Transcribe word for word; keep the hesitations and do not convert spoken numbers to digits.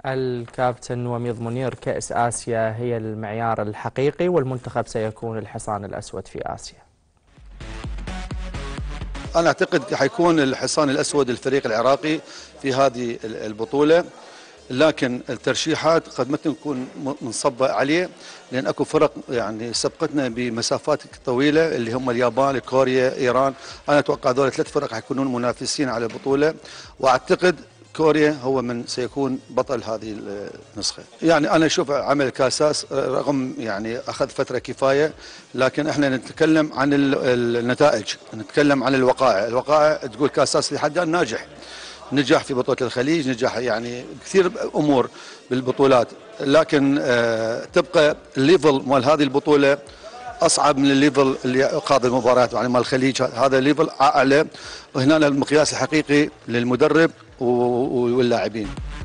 الكابتن وميض منير، كأس آسيا هي المعيار الحقيقي والمنتخب سيكون الحصان الأسود في آسيا. أنا أعتقد حيكون الحصان الأسود الفريق العراقي في هذه البطولة، لكن الترشيحات قد ما تكون منصبة عليه، لأن أكو فرق يعني سبقتنا بمسافات طويلة اللي هم اليابان، كوريا، إيران. أنا أتوقع هذول ثلاث فرق حيكونون منافسين على البطولة، وأعتقد كوريا هو من سيكون بطل هذه النسخة. يعني أنا أشوف عمل كاساس رغم يعني أخذ فترة كفاية، لكن احنا نتكلم عن النتائج، نتكلم عن الوقائع. الوقائع تقول كاساس لحد الآن ناجح، نجح في بطولة الخليج، نجح يعني كثير أمور بالبطولات، لكن آه تبقى الليفل مال هذه البطولة أصعب من الليفل اللي قاضي المباريات يعني مال الخليج. هذا الليفل أعلى، وهنا المقياس الحقيقي للمدرب واللاعبين.